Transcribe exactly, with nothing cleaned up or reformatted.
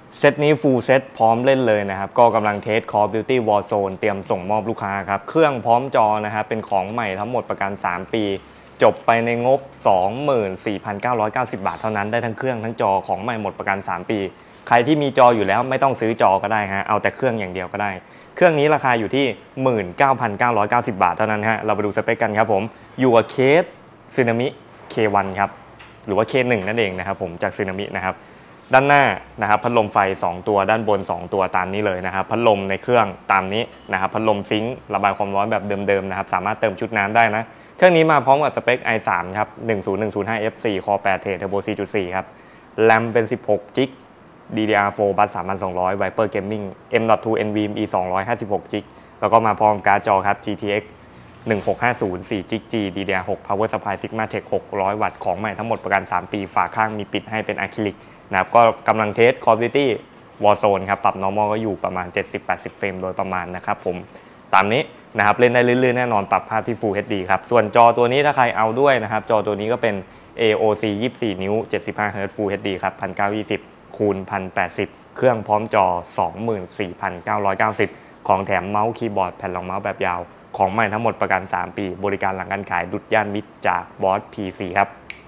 เซตนี้ฟูลเซตพร้อมเล่นเลยนะครับก็กำลังเทส Call of Duty Warzone เตรียมส่งมอบลูกค้าครับเครื่องพร้อมจอนะครับเป็นของใหม่ทั้งหมดประกันสามปีจบไปในงบ สองหมื่นสี่พันเก้าร้อยเก้าสิบ บาทเท่านั้นได้ทั้งเครื่องทั้งจอของใหม่หมดประกันสามปีใครที่มีจออยู่แล้วไม่ต้องซื้อจอก็ได้ฮะเอาแต่เครื่องอย่างเดียวก็ได้เครื่องนี้ราคาอยู่ที่ หนึ่งหมื่นเก้าพันเก้าร้อยเก้าสิบ บาทเท่านั้นฮะเราไปดูสเปคกันครับผมอยู่กับเคสซึนามิ เค วัน ครับหรือว่า เค วัน นั่นเองนะครับผมจากซึนามินะครับด้านหน้านะครับพัดลมไฟสองตัวด้านบนสองตัวตามนี้เลยนะครับพัดลมในเครื่องตามนี้นะครับพัดลมซิงค์ระบายความร้อนแบบเดิมๆนะครับสามารถเติมชุดน้ำได้นะเครื่องนี้มาพร้อมกับสเปค ไอ ทรี ครับหนึ่งศูนย์หนึ่งศูนย์ห้า เอฟ โฟร์ Core แปด Thread Turbo สี่จุดสี่ ครับแรมเป็นสิบหกจิก ดี ดี อาร์ โฟร์ Bus สามพันสองร้อย Viper Gaming เอ็ม ดอท ทู NVMe สองร้อยห้าสิบหกจิกแล้วก็มาพร้อมการ์ดจอครับ จี ที เอ็กซ์ หนึ่งหกห้าศูนย์ สี่จิก G ดี ดี อาร์ หก Power Supply Sigma Tech หกร้อย วัตต์ของใหม่ทั้งหมดประกันสามปีฝาข้างมีปิดให้เป็นอะคริลิกนะครับก็กำลังเทส Call of Duty Warzone ครับปรับ normal ก็อยู่ประมาณ เจ็ดสิบแปดสิบ เฟรมโดยประมาณนะครับผมตามนี้นะครับเล่นได้เรื่อยๆแน่นอนปรับภาพที่ Full เอช ดี ครับส่วนจอตัวนี้ถ้าใครเอาด้วยนะครับจอตัวนี้ก็เป็น เอ โอ ซี ยี่สิบสี่ นิ้ว เจ็ดสิบห้า เฮิร์ตซ์ Full เอช ดี ครับ หนึ่งพันเก้าร้อยยี่สิบ คูณ หนึ่งพันแปดสิบ เครื่องพร้อมจอ สองหมื่นสี่พันเก้าร้อยเก้าสิบ ของแถมเมาส์คีย์บอร์ดแผ่นรองเมาส์แบบยาวของใหม่ทั้งหมดประกันสามปีบริการหลังการขายดุจย่านมิตรจากบอส พี ซี ครับ